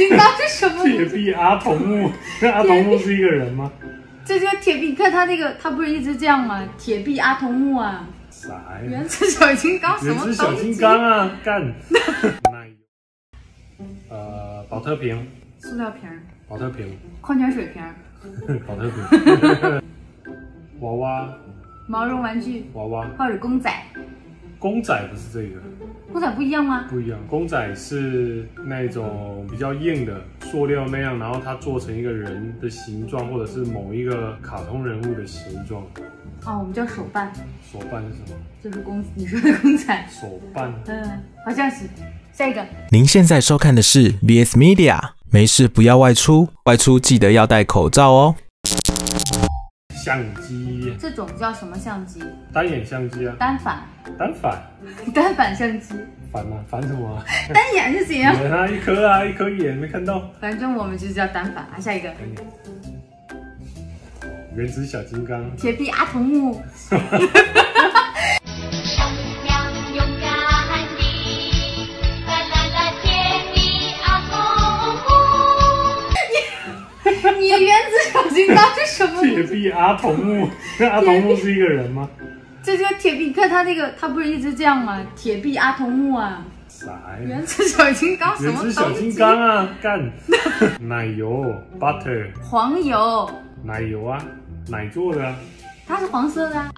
金刚是什么？ 铁臂阿童木，那阿童木是一个人吗？ 这叫铁臂，你看他那个，他不是一直这样吗？铁臂阿童木啊， 啥呀？ 原子小金刚什么东西？ 原子小金刚啊，干！保特瓶， 塑料瓶， 保特瓶， 矿泉水瓶， 保特瓶，娃娃， 毛绒玩具， 娃娃， 或者公仔。 公仔不是这个， 公仔不一样吗？ 不一样。公仔是那种比较硬的塑料那样，然后它做成一个人的形状，或者是某一个卡通人物的形状。 哦，我们叫手办。 手办是什么？ 就是你说的公仔。 手办。 好像是。下一个。 您现在收看的是 VS Media， 没事不要外出，外出记得要戴口罩哦。 相机， 这种叫什么相机？ 单眼相机啊。 单反。 单反。 单反相机。 反啊？反什么啊？ 单眼是怎样？ 眼啊，一颗啊，一颗眼没看到。 反正我们就叫单反啊。下一个。 原子小金刚。 铁臂阿童木。你原子小金刚是什么？ 铁臂阿童木，那阿童木是一个人吗？ 这叫铁臂，你看他那个，他不是一直这样吗？铁臂阿童木啊。 啥呀？ 原子小金刚什么东西？ 原子小金刚啊，干！奶油 butter， 黄油， 奶油啊，奶做的啊。 它是黄色的啊。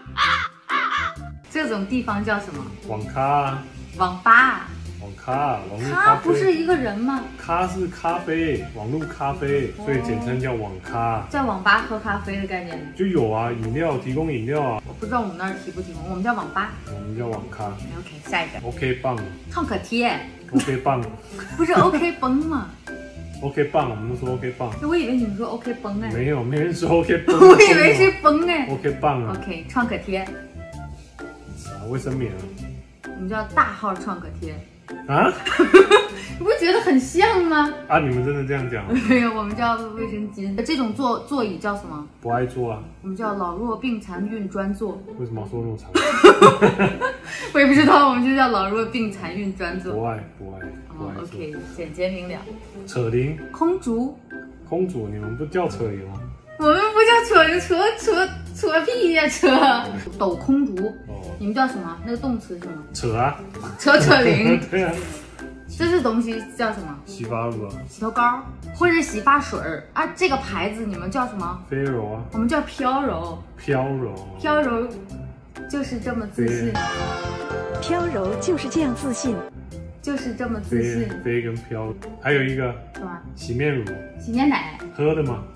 这种地方叫什么？ 网咖啊。 网吧。 网咖，网络咖啡。 它不是一个人吗？ 咖是咖啡，网络咖啡，所以简称叫网咖。 在网吧喝咖啡的概念就有啊，饮料提供饮料啊。 我不知道我们那儿提不提供，我们叫网吧。 我们叫网咖。 OK， 下一个。 OK 棒。 创可贴。 OK 棒。 不是 OK 崩吗 ？OK 棒，我们都说 OK 棒。 我以为你们说 OK 崩哎。 没有，没人说 OK 崩。 我以为是崩哎。 OK 棒啊。 OK， 创可贴。 啥卫生棉啊？ 我们叫大号创可贴。 啊？ 你不觉得很像吗？ 啊，你们真的这样讲？ 没有，我们叫卫生巾。这种座椅叫什么？ 不爱坐啊。 我们叫老弱病残孕专座。 为什么要说那么长？ 我也不知道，我们就叫老弱病残孕专座。 不爱。 哦 ，OK， 简洁明了。 扯铃。 空竹。 空竹，你们不叫扯铃吗？ 我们不叫扯铃，扯屁呀扯。抖空竹。哦。你们叫什么？那个动词是什么？ 扯啊。 扯铃。 对啊。 这东西叫什么？ 洗发乳啊。 洗头膏，或者是洗发水啊。这个牌子你们叫什么？ 飞柔啊。 我们叫飘柔。 飘柔。 飘柔就是这么自信。 飘柔就是这样自信。 就是这么自信。 飞跟飘，还有一个什么？ 洗面乳。 洗面奶。 喝的吗？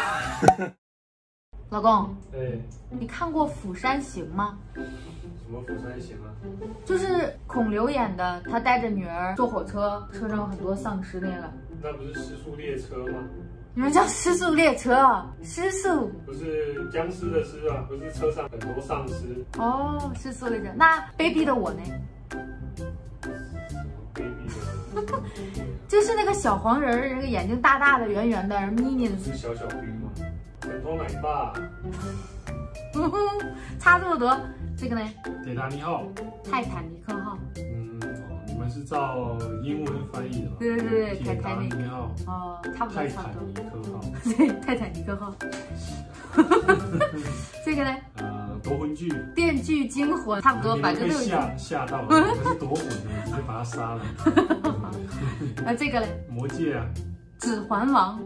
老公。 对。 你看过《釜山行》吗？ 什么《釜山行》啊？ 就是孔刘演的，他带着女儿坐火车，车上有很多丧尸那个。 那不是失速列车吗？ 你们叫失速列车？失速不是僵尸的尸啊，不是车上很多丧尸。 哦，失速列车。那卑鄙的我呢？ 卑鄙的。 就是那个小黄人儿，那个眼睛大大的、圆圆的、眯眯的。 是小兵吗？神偷奶爸。 差这么多。这个呢？ 铁达尼号。 泰坦尼克号。 你们是照英文翻译的吗？ 对， 铁达尼号。 哦，差不多。 泰坦尼克号。 对，泰坦尼克号。这个呢？ 夺魂锯。 电锯惊魂，差不多，反正都有。 吓到了，你们是夺魂的，直接把他杀了。 那这个呢？ 魔戒啊。 指环王。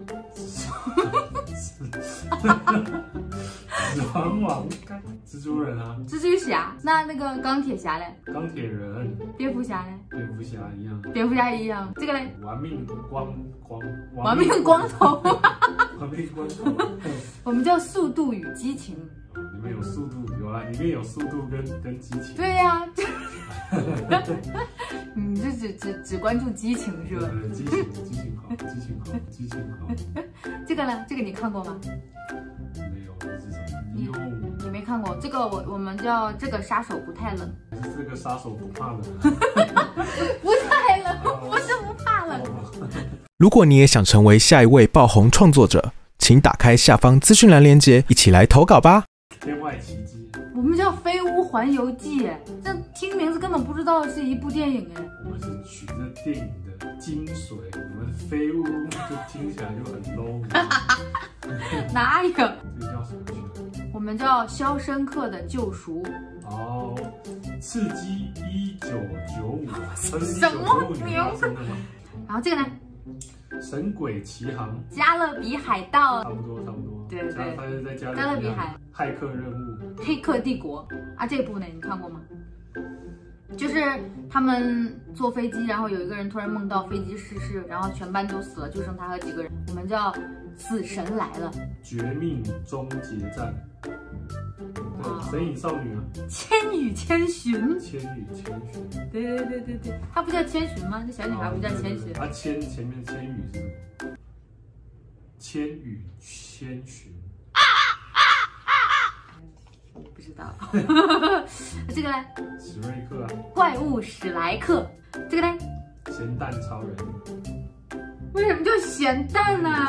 指环王。蜘蛛人啊。 蜘蛛侠。那个钢铁侠嘞？ 钢铁人。 蝙蝠侠嘞？ 蝙蝠侠一样。 蝙蝠侠一样。这个嘞？ 玩命光头。 玩命光头。 我们叫速度与激情。 里面有速度，有啦，里面有速度跟激情。 对呀。你这只关注激情是吧？ 激情好。 这个呢？这个你看过吗？ 没有，这是什么？ 你没看过这个？我们叫这个杀手不太冷。 这个杀手不怕冷。 不太冷，不是不怕冷。 如果你也想成为下一位爆红创作者，请打开下方资讯栏链接，一起来投稿吧。 天外奇迹。 我们叫《飞屋环游记》，这听名字根本不知道是一部电影哎。 我们是取这电影的精髓，我们废物就听起来就很 low。 哪有？ 这个叫什么剧？ 我们叫《肖申克的救赎》。 哦，刺激1995， 什么名字？然后这个呢？ 神鬼奇航， 加勒比海盗。 差不多。 对， 它是在加勒比海。 骇客任务。 黑客帝国啊，这部呢你看过吗？就是他们坐飞机，然后有一个人突然梦到飞机失事，然后全班都死了，就剩他和几个人。我们叫死神来了， 绝命终结战。神隐少女啊， 千与千寻，对，她不叫千寻吗？那小女孩不叫千寻？ 她前面千羽是什么？千与千寻。 不知道。这个呢？ 史瑞克啊。 怪物史莱克。这个呢？ 咸蛋超人。 为什么叫咸蛋呢？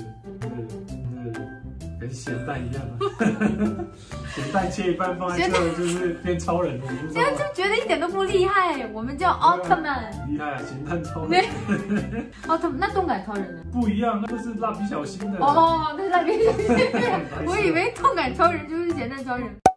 跟咸蛋一样啊。咸蛋切一半放在这，就是变超人了。 这样就觉得一点都不厉害。我们叫奥特曼。 厉害啊，咸蛋超人。 奥特曼那动感超人呢？ 不一样，那是蜡笔小新的。 哦，那是蜡笔小新。我以为动感超人就是咸蛋超人。